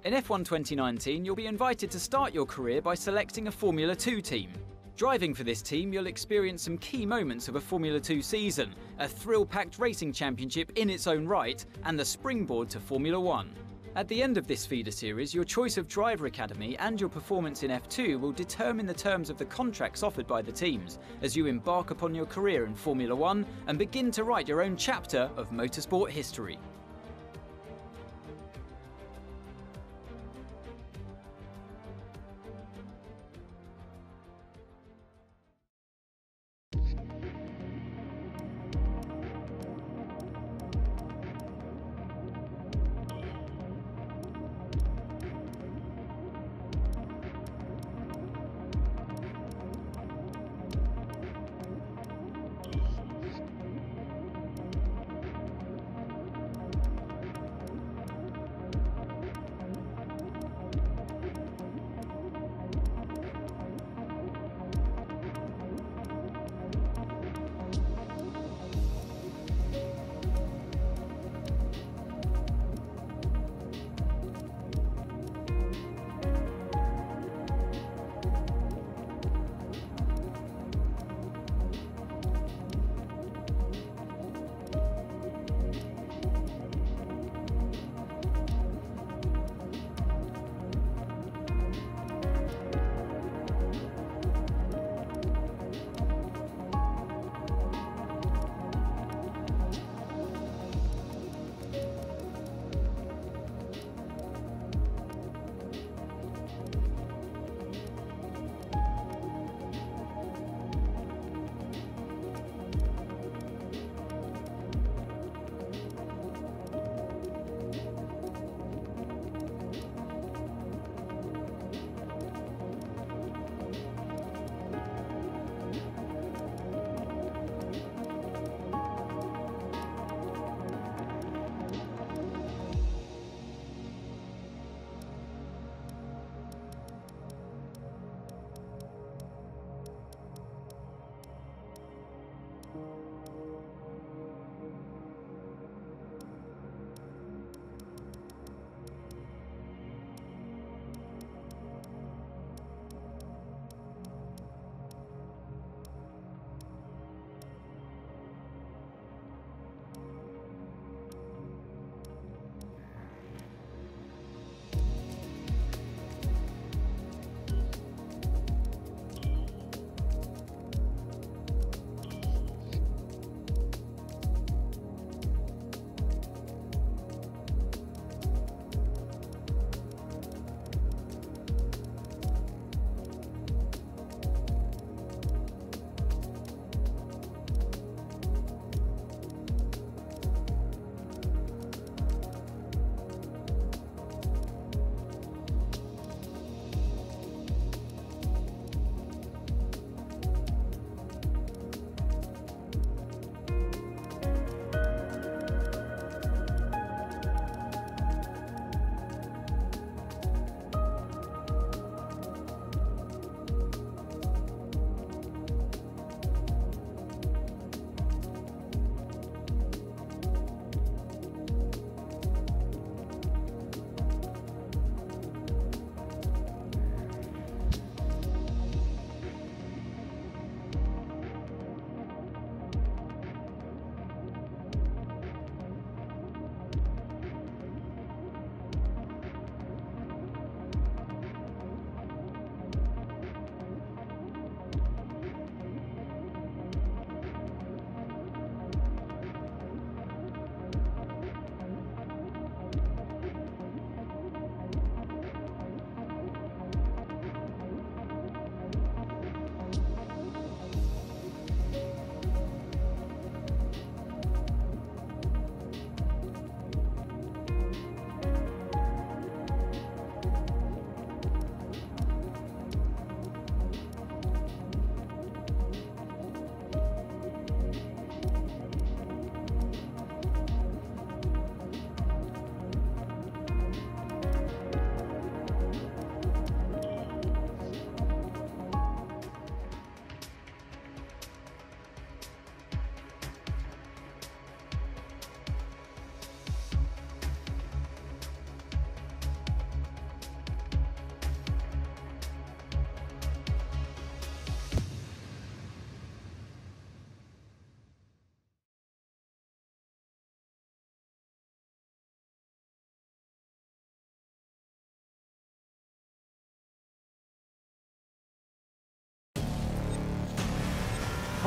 In F1 2019, you'll be invited to start your career by selecting a Formula 2 team. Driving for this team, you'll experience some key moments of a Formula 2 season, a thrill-packed racing championship in its own right, and the springboard to Formula 1. At the end of this feeder series, your choice of driver academy and your performance in F2 will determine the terms of the contracts offered by the teams as you embark upon your career in Formula 1 and begin to write your own chapter of motorsport history.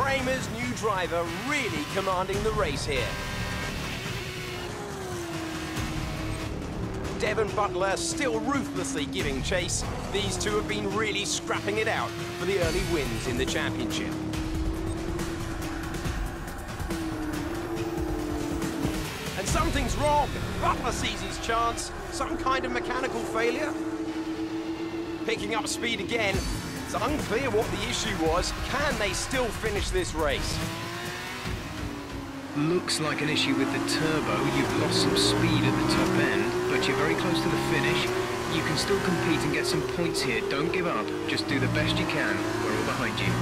Prama's new driver really commanding the race here. Devon Butler still ruthlessly giving chase. These two have been really scrapping it out for the early wins in the championship. And something's wrong. Butler sees his chance. Some kind of mechanical failure. Picking up speed again. It's unclear what the issue was. Can they still finish this race? Looks like an issue with the turbo. You've lost some speed at the top end, but you're very close to the finish. You can still compete and get some points here. Don't give up. Just do the best you can. We're all behind you.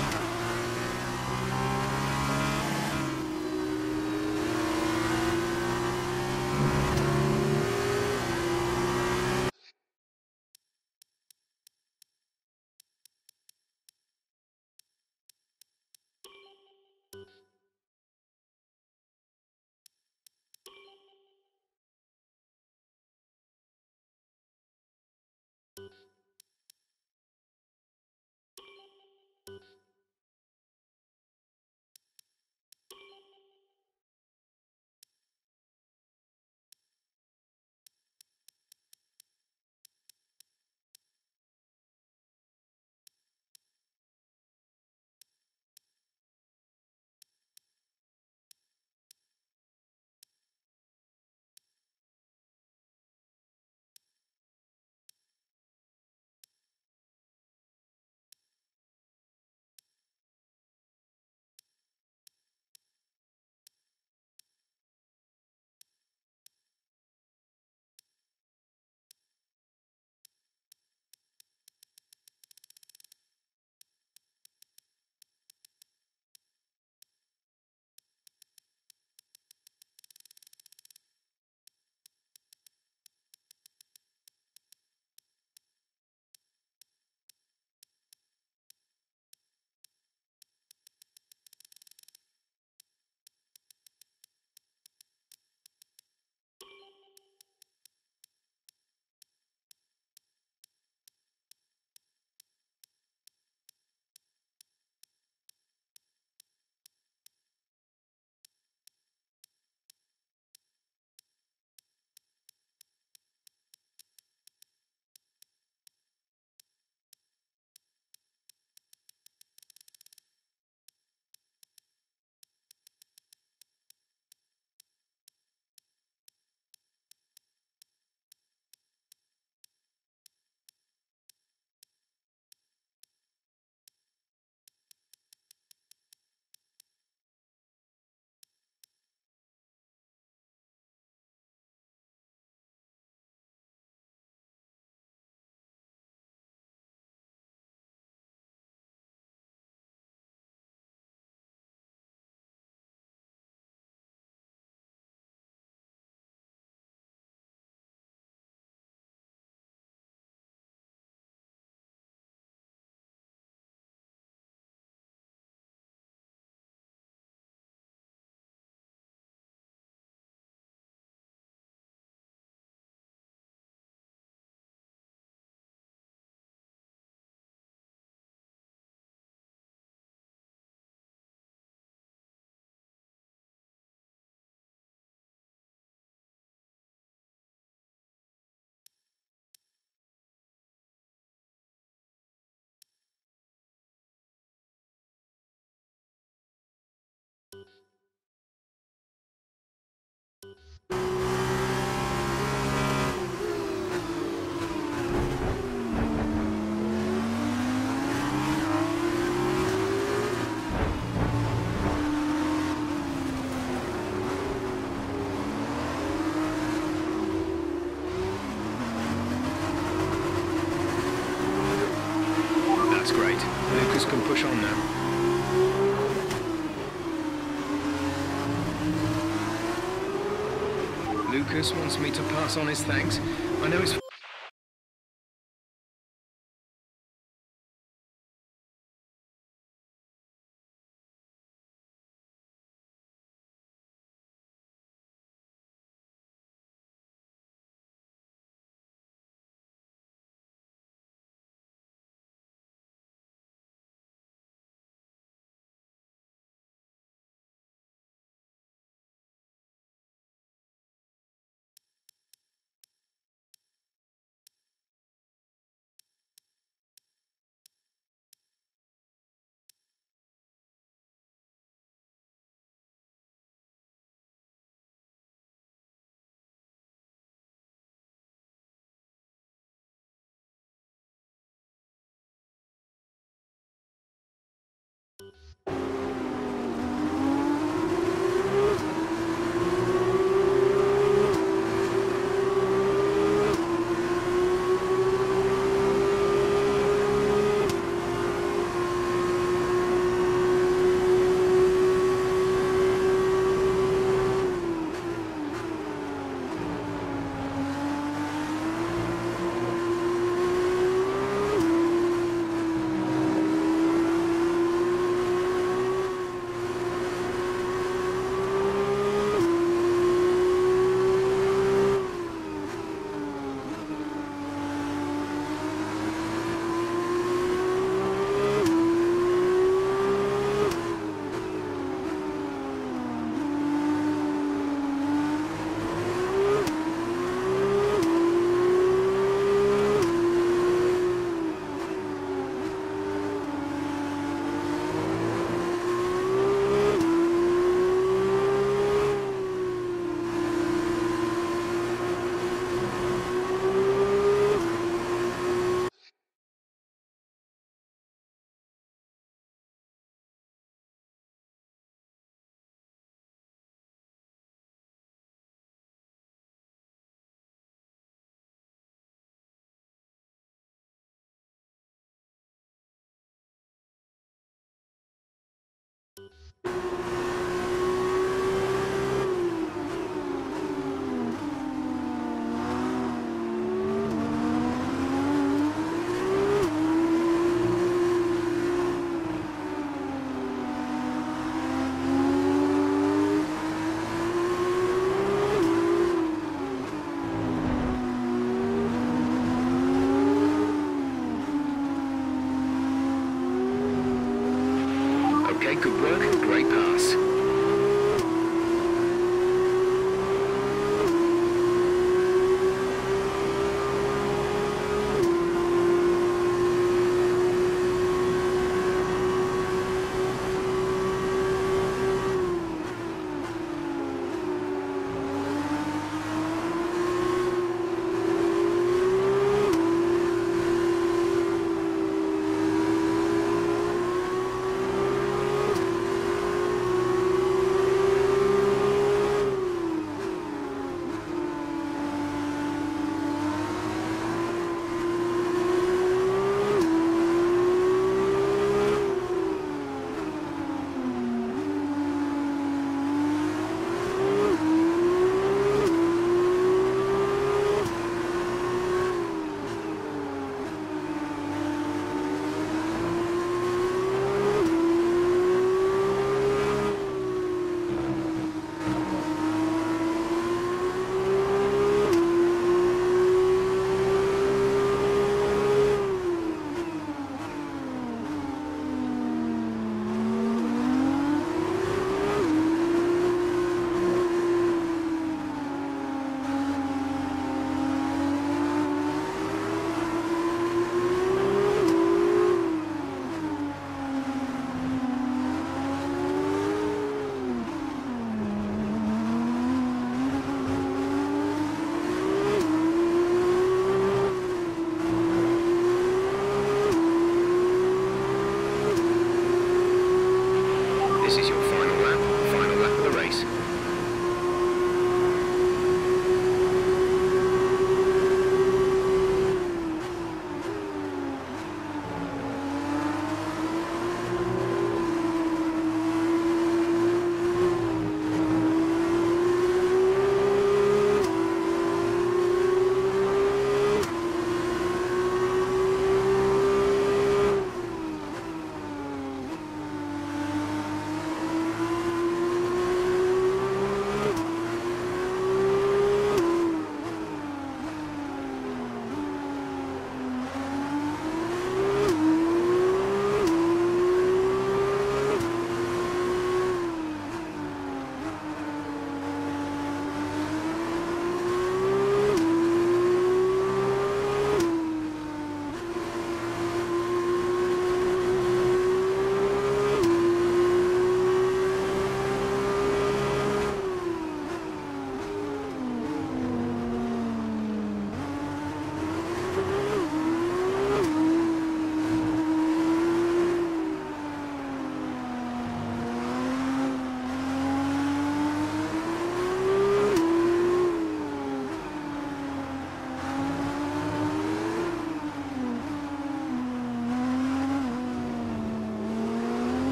That's great. Lucas can push on now. Lucas wants me to pass on his thanks. I know it's Okay, good work, great pass.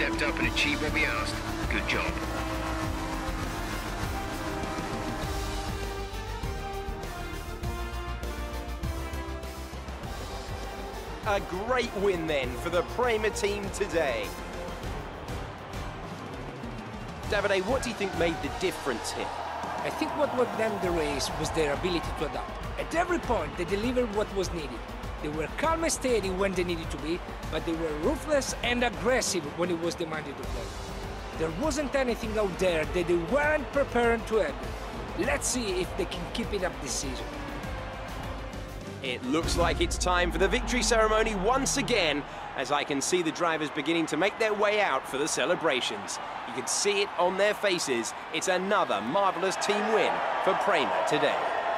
stepped up and achieved what we asked. Good job. A great win then for the Prema team today. Davide, what do you think made the difference here? I think what won them the race was their ability to adapt. At every point, they delivered what was needed. They were calm and steady when they needed to be, but they were ruthless and aggressive when it was demanded of them. There wasn't anything out there that they weren't prepared to handle. Let's see if they can keep it up this season. It looks like it's time for the victory ceremony once again, as I can see the drivers beginning to make their way out for the celebrations. You can see it on their faces. It's another marvellous team win for Prema today.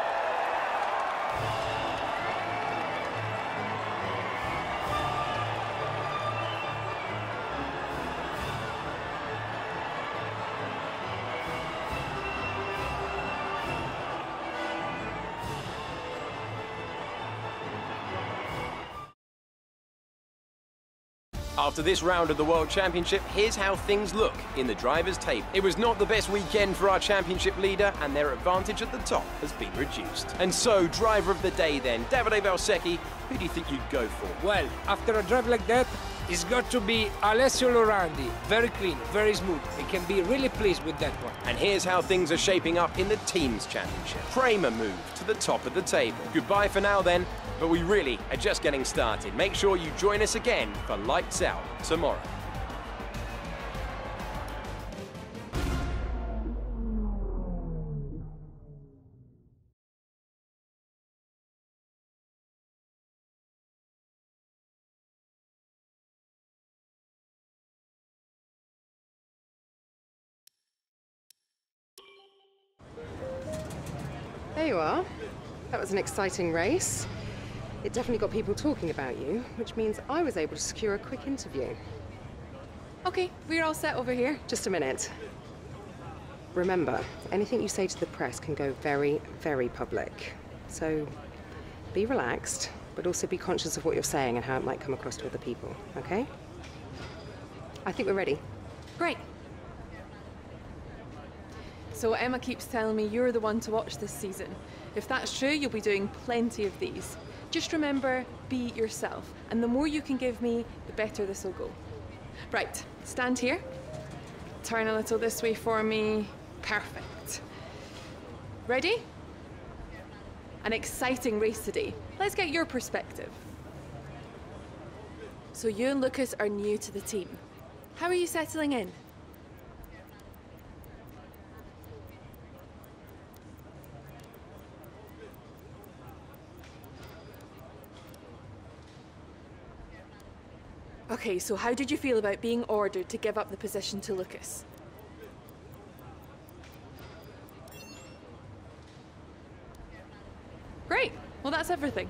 After this round of the World Championship, here's how things look in the drivers' table. It was not the best weekend for our championship leader, and their advantage at the top has been reduced. And so, driver of the day then, Davide Valsecchi, who do you think you'd go for? Well, after a drive like that, it's got to be Alessio Lorandi. Very clean, very smooth. You can be really pleased with that one. And here's how things are shaping up in the Teams Championship. Prema moved to the top of the table. Goodbye for now then, but we really are just getting started. Make sure you join us again for Lights Out tomorrow. There you are. That was an exciting race. It definitely got people talking about you, which means I was able to secure a quick interview. Okay, we're all set over here. Just a minute. Remember, anything you say to the press can go very, very public. So be relaxed, but also be conscious of what you're saying and how it might come across to other people, okay? I think we're ready. Great. So Emma keeps telling me you're the one to watch this season. If that's true, you'll be doing plenty of these. Just remember, be yourself. And the more you can give me, the better this will go. Right, stand here. Turn a little this way for me. Perfect. Ready? An exciting race today. Let's get your perspective. So you and Lucas are new to the team. How are you settling in? Okay, so how did you feel about being ordered to give up the position to Lucas? Great. Well, that's everything.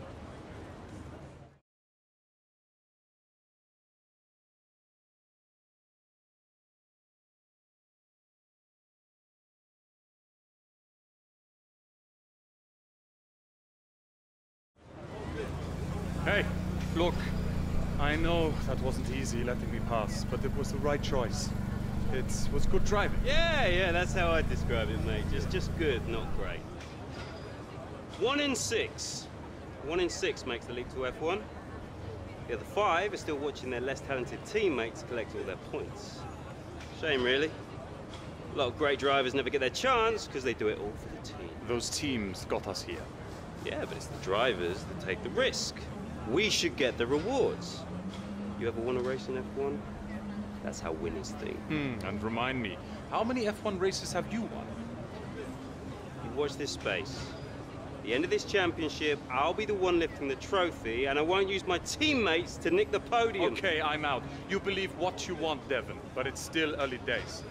Hey, look. I know that wasn't easy letting me pass, but it was the right choice. It was good driving. Yeah, that's how I describe it, mate. Just good, not great. 1 in 6. 1 in 6 makes the leap to F1. The other 5 are still watching their less talented teammates collect all their points. Shame, really. A lot of great drivers never get their chance because they do it all for the team. Those teams got us here. Yeah, but it's the drivers that take the risk. We should get the rewards. You ever won a race in F1? That's how winners think. And remind me, how many F1 races have you won? You watch this space. At the end of this championship, I'll be the one lifting the trophy, and I won't use my teammates to nick the podium. Okay, I'm out. You believe what you want, Devon, but it's still early days.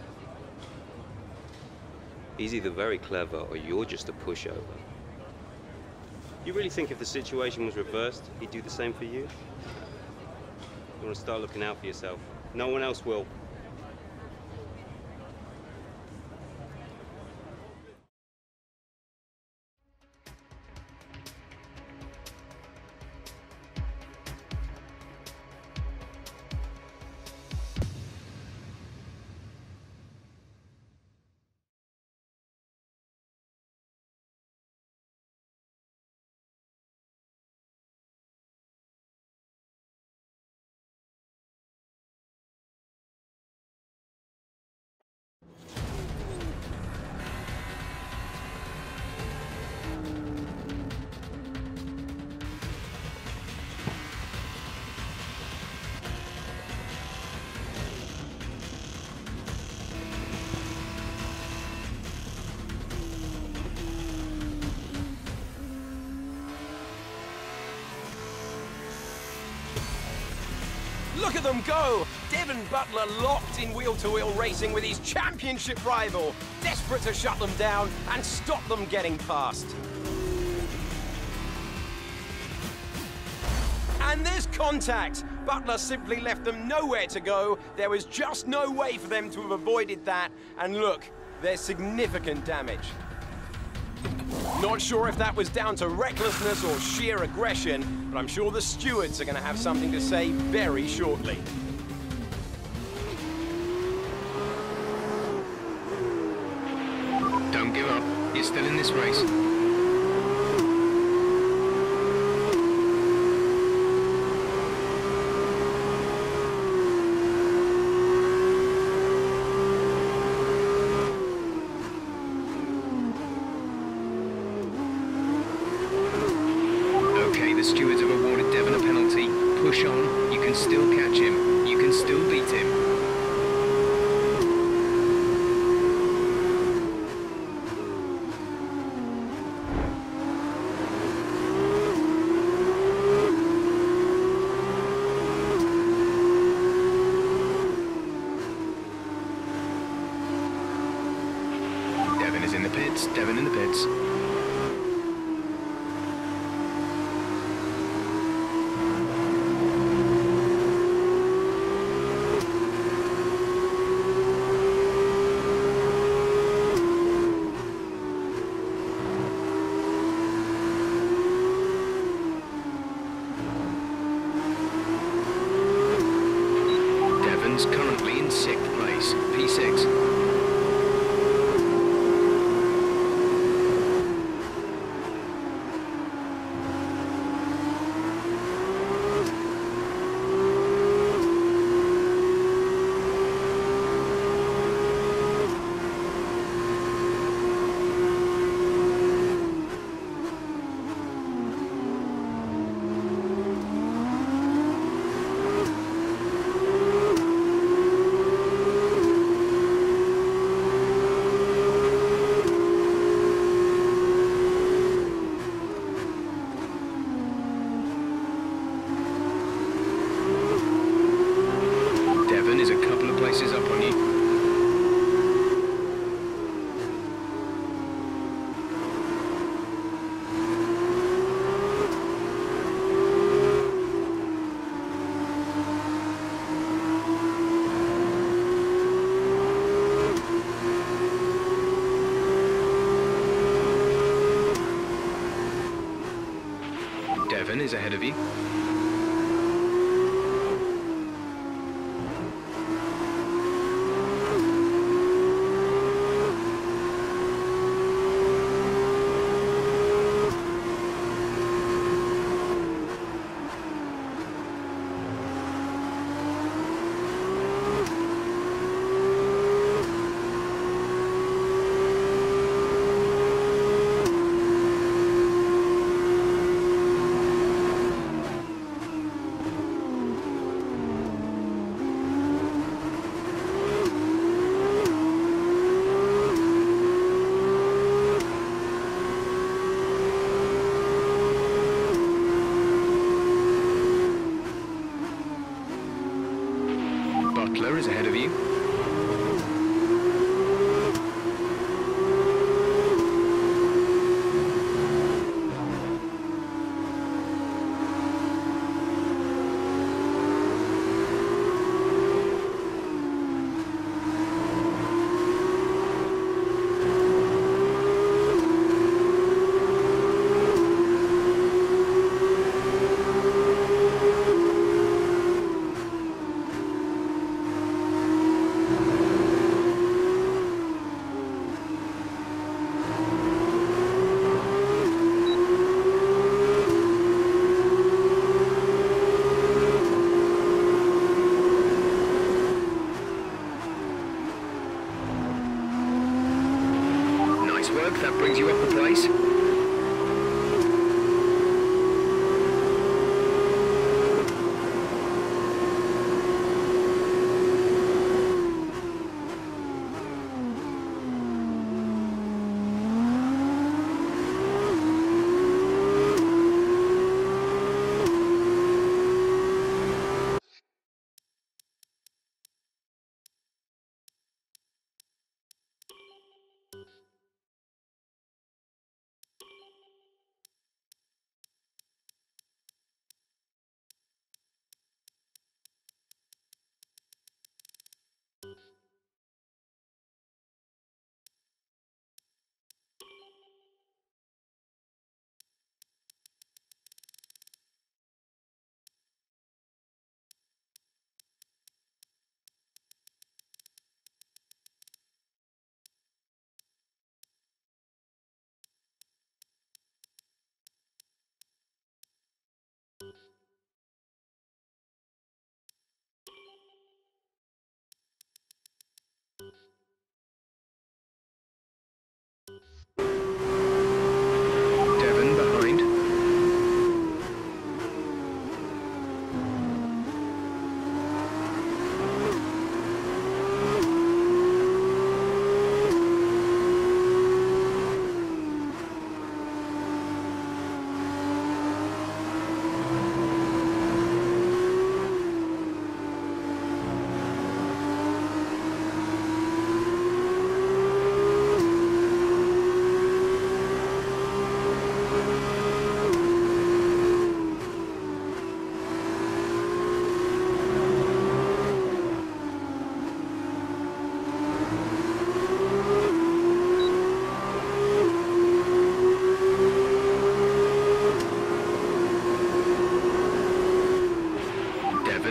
He's either very clever or you're just a pushover. You really think if the situation was reversed, he'd do the same for you? You want to start looking out for yourself. No one else will. Look at them go! Devon Butler locked in wheel-to-wheel racing with his championship rival, desperate to shut them down and stop them getting past. And there's contact. Butler simply left them nowhere to go. There was just no way for them to have avoided that. And look, there's significant damage. Not sure if that was down to recklessness or sheer aggression, but I'm sure the stewards are going to have something to say very shortly. Don't give up. You're still in this race. The stewards have awarded Devon a penalty. Push on, you can still catch him. You can still beat him. Devon is in the pits, Devon in the pits. Currently in 6th place, P6. Devon is a couple of places up on you. Devon is ahead of you. Butler is ahead of you.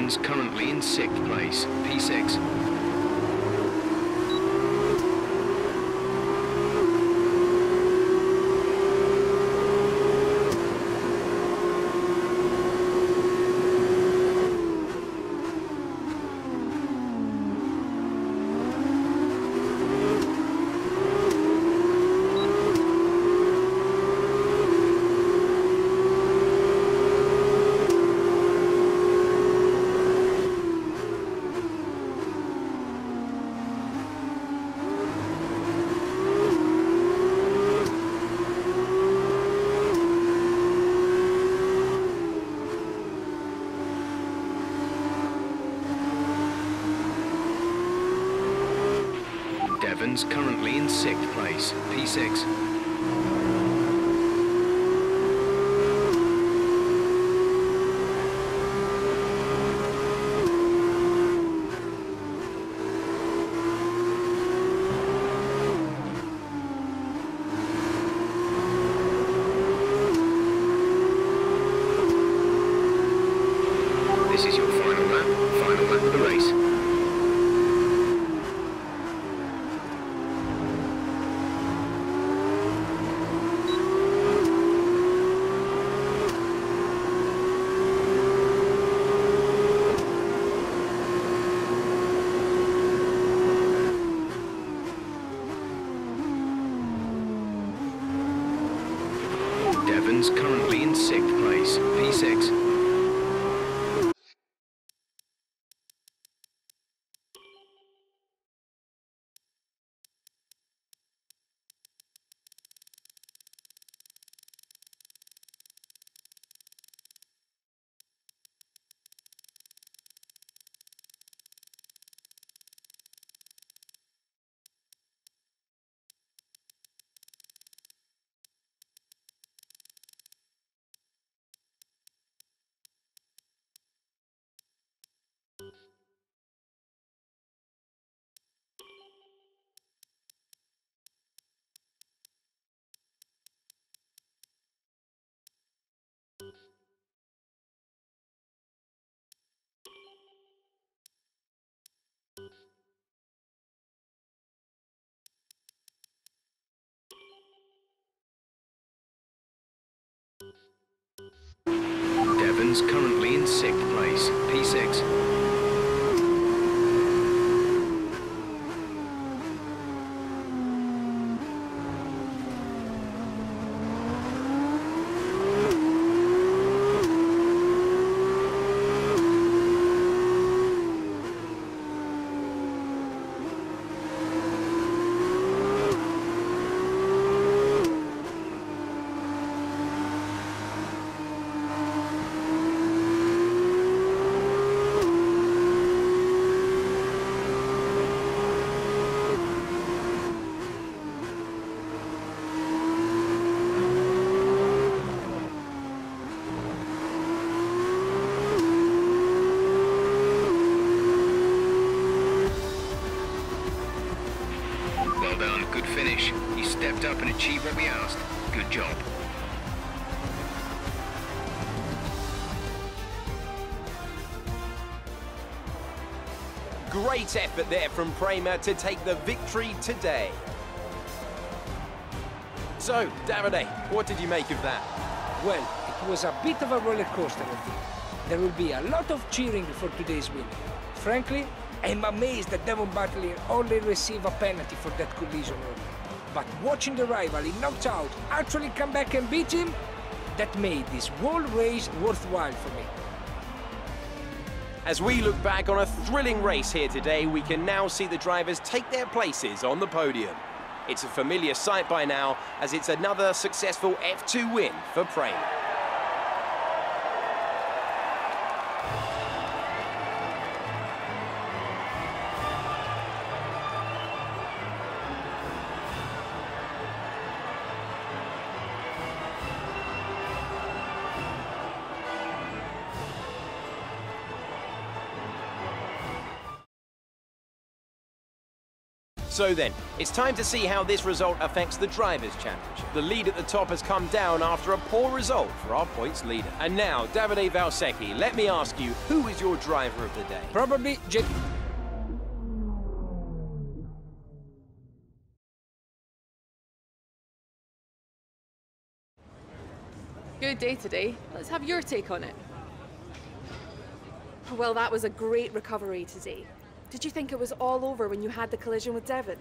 Devon's currently in 6th place, P6. Devon's currently in 6th place, P6. This is your final lap of the race. Devon's currently in 6th place, P6. Devon's currently in 6th place, P6. Well done, good finish. You stepped up and achieved what we asked. Good job. Great effort there from Prema to take the victory today. So, Davide, what did you make of that? Well, it was a bit of a roller coaster, I think. There will be a lot of cheering for today's win. Frankly, I'm amazed that Devon Butler only received a penalty for that collision earlier. But watching the rival he knocked out actually come back and beat him, that made this whole race worthwhile for me. As we look back on a thrilling race here today, we can now see the drivers take their places on the podium. It's a familiar sight by now, as it's another successful F2 win for Prema. So then, it's time to see how this result affects the Drivers' Championship. The lead at the top has come down after a poor result for our points leader. And now, Davide Valsecchi, let me ask you, who is your driver of the day? Probably Good day today. Let's have your take on it. Well, that was a great recovery today. Did you think it was all over when you had the collision with Devon?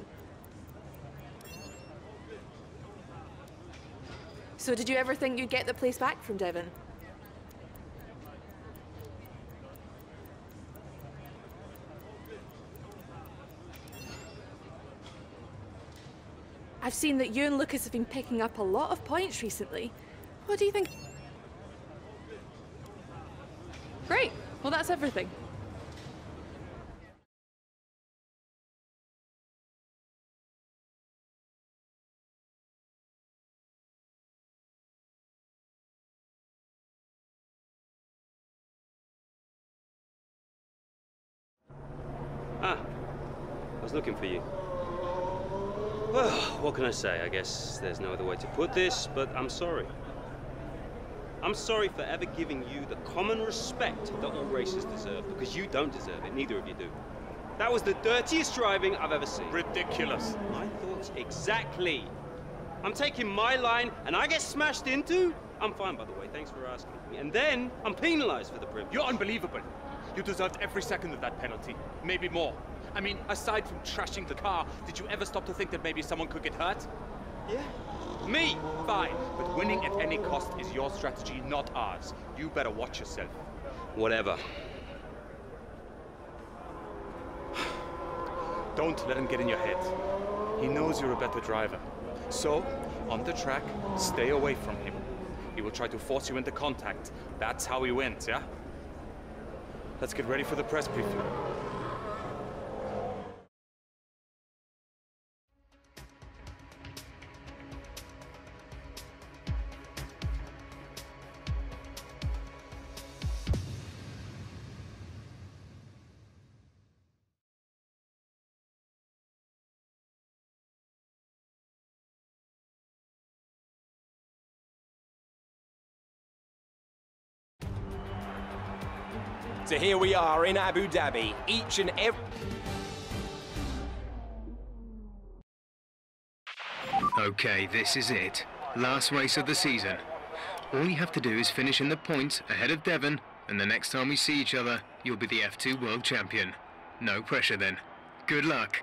So did you ever think you'd get the place back from Devon? I've seen that you and Lucas have been picking up a lot of points recently. What do you think? Great. Well, that's everything. Ah, I was looking for you. Well, what can I say? I guess there's no other way to put this, but I'm sorry. I'm sorry for ever giving you the common respect that all racers deserve, because you don't deserve it, neither of you do. That was the dirtiest driving I've ever seen. Ridiculous. My thoughts exactly. I'm taking my line and I get smashed into? I'm fine, by the way, thanks for asking me. And then I'm penalized for the privilege. You're unbelievable. You deserved every second of that penalty, maybe more. I mean, aside from trashing the car, did you ever stop to think that maybe someone could get hurt? Yeah. Me? Fine, but winning at any cost is your strategy, not ours. You better watch yourself. Whatever. Don't let him get in your head. He knows you're a better driver. So, on the track, stay away from him. He will try to force you into contact. That's how he wins, yeah? Let's get ready for the press briefing. So here we are in Abu Dhabi, each and every... Okay, this is it. Last race of the season. All you have to do is finish in the points ahead of Devon, and the next time we see each other, you'll be the F2 World Champion. No pressure then. Good luck.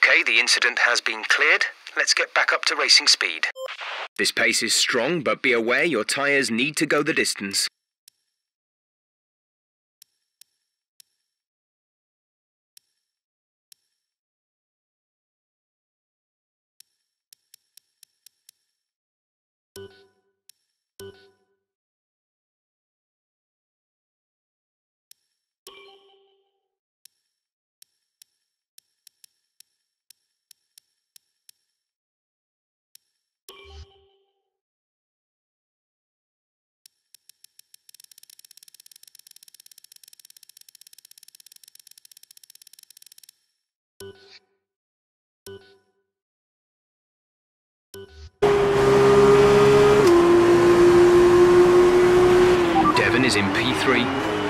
Okay, the incident has been cleared. Let's get back up to racing speed. This pace is strong, but be aware your tyres need to go the distance. Devon is in P3.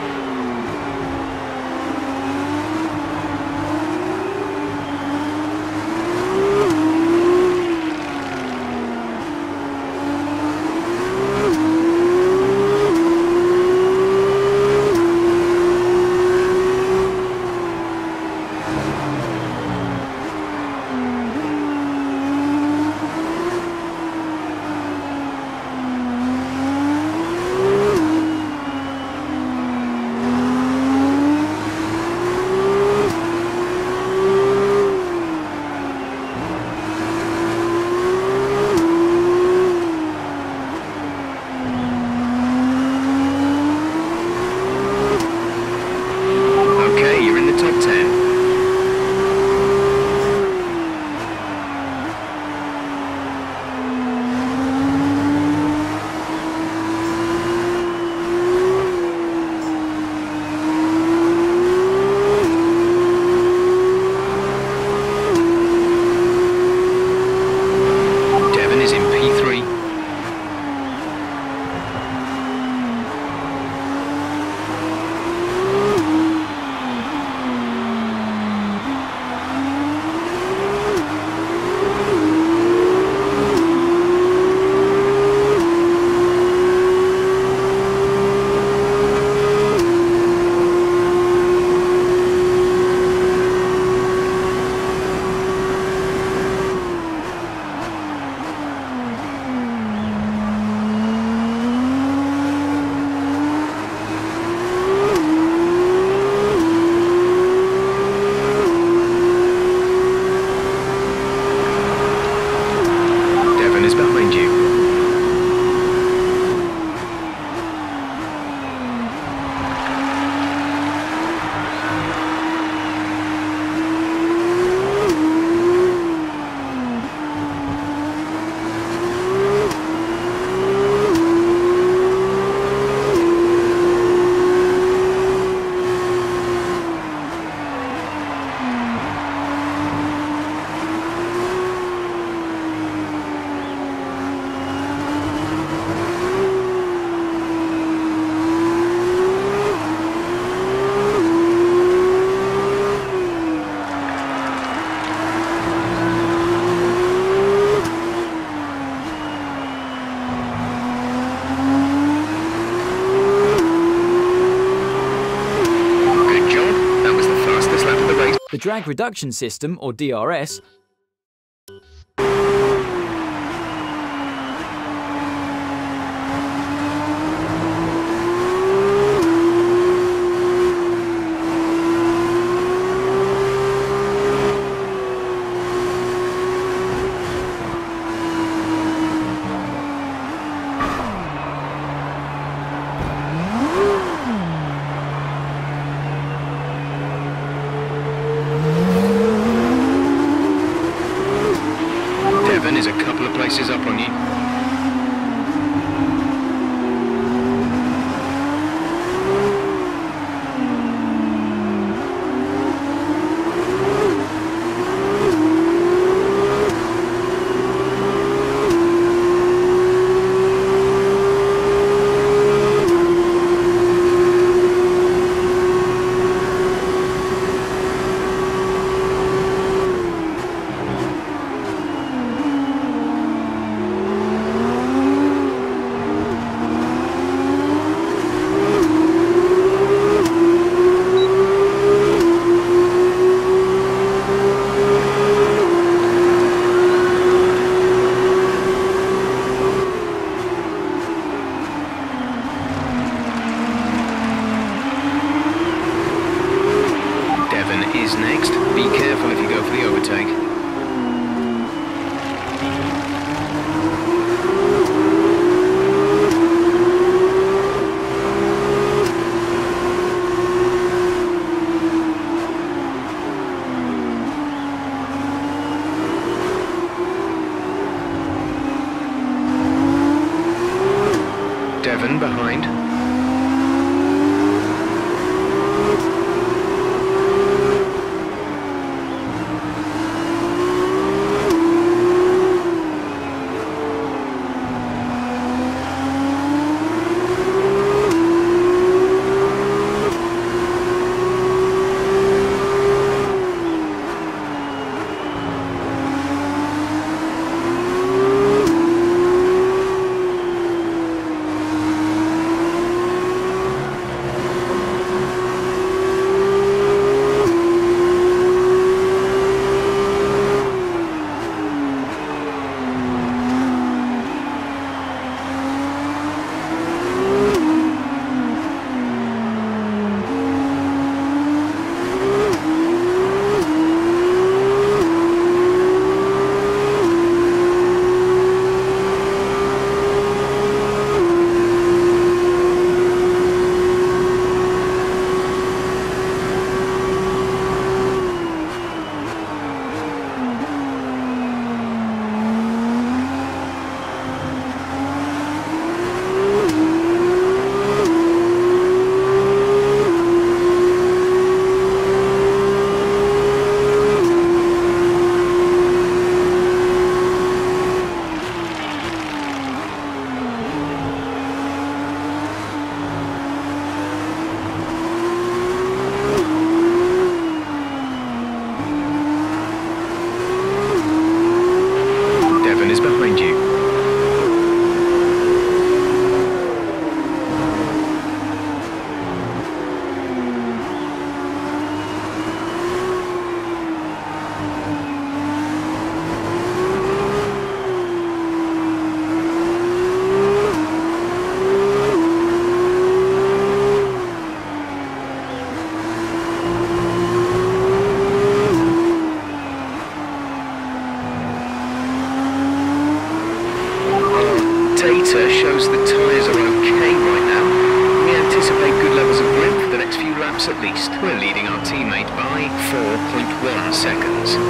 The drag reduction system, or DRS, is a couple of places up on you. overtake. Devon behind. Data shows the tyres are okay right now. We anticipate good levels of grip for the next few laps at least. We're leading our teammate by 4.1 seconds.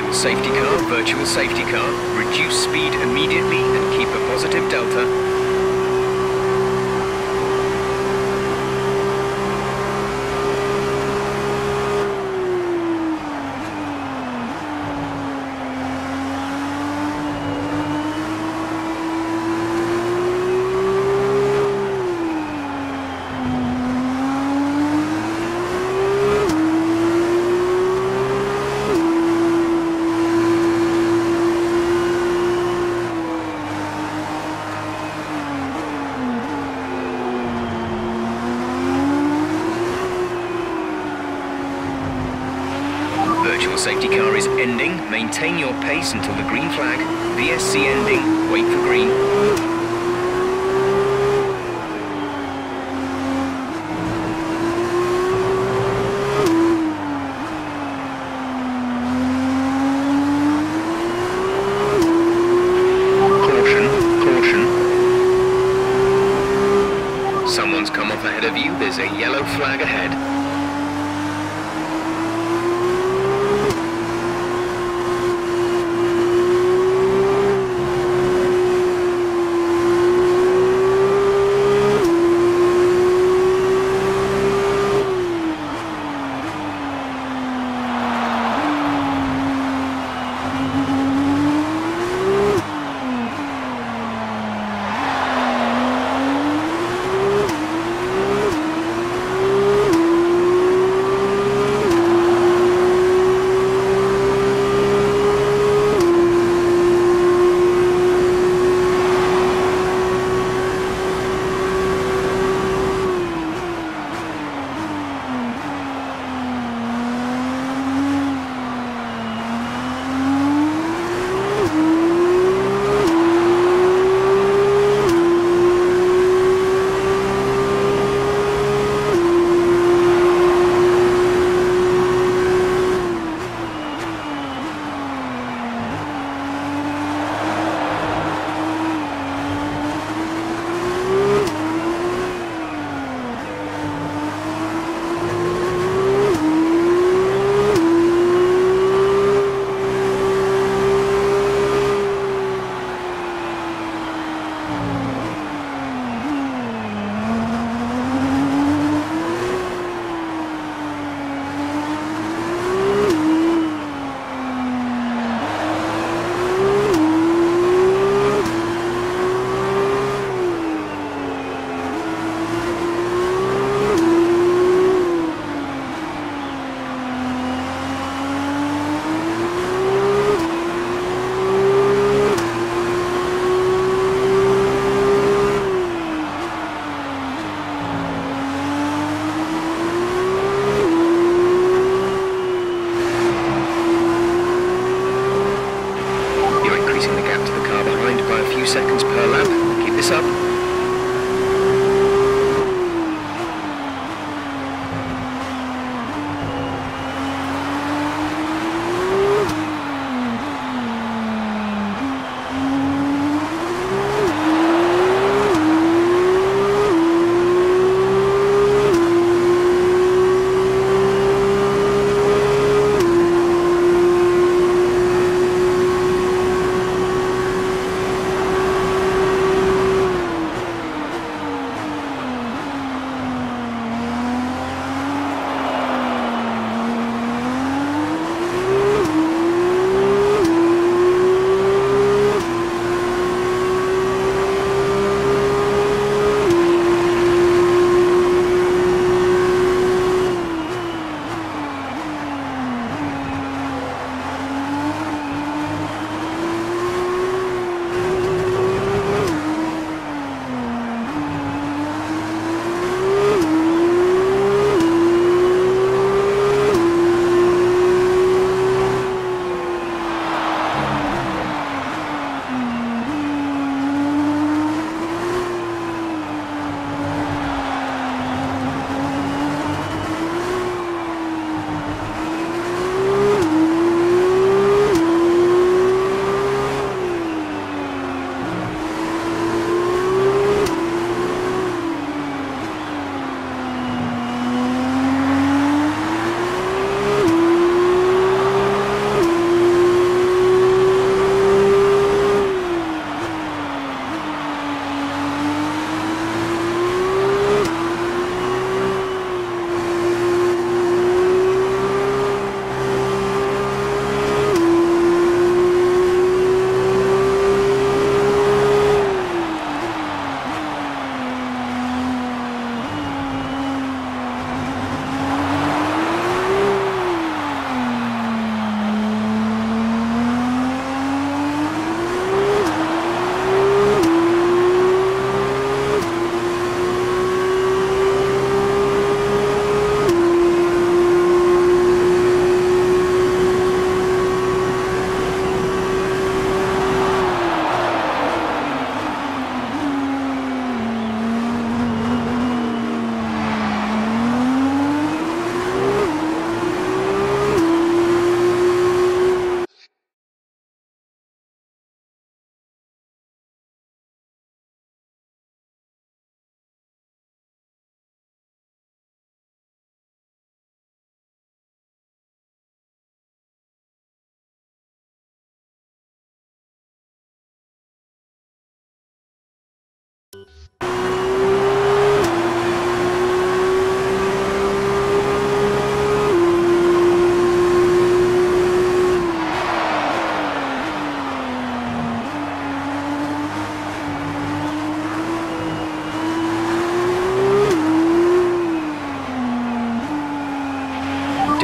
Safety car, virtual safety car. Reduce speed immediately and keep a positive delta. Virtual safety car is ending. Maintain your pace until the green flag. VSC ending. Wait for green. Caution, caution. Someone's come off ahead of you. There's a yellow flag ahead.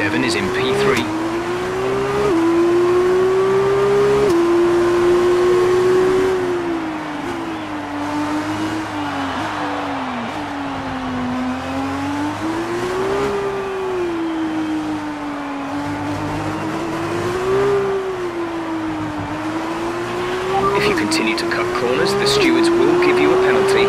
Devon is in P3. If you continue to cut corners, the stewards will give you a penalty.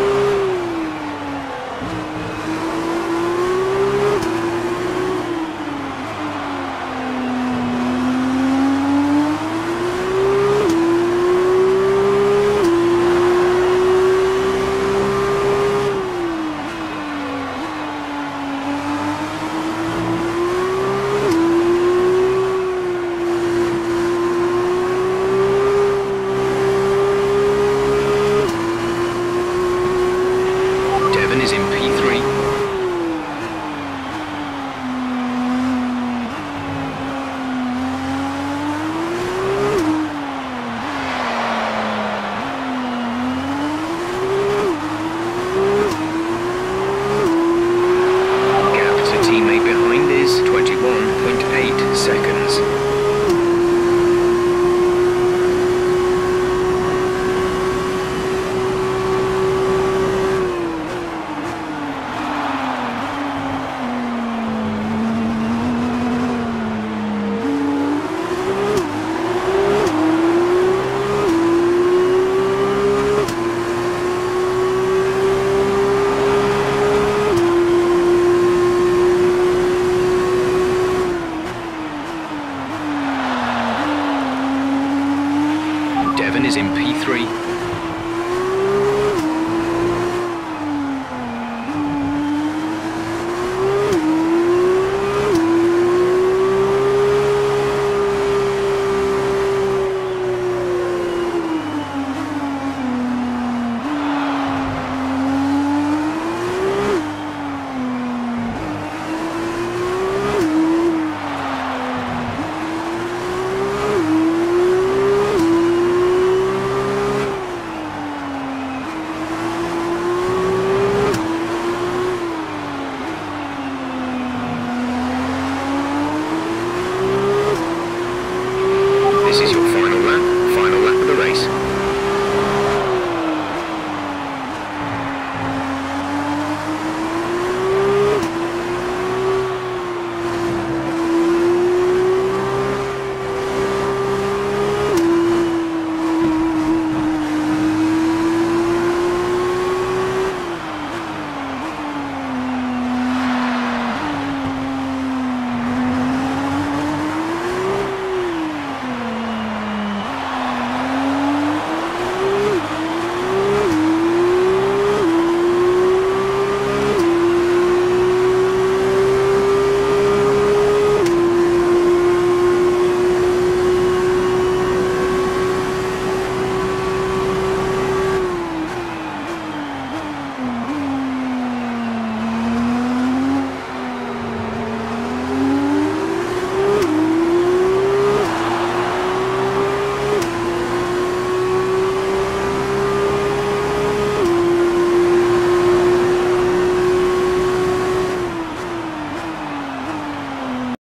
Devon is in P3. Gap to teammate behind is 21.8 seconds. Devon is in P3.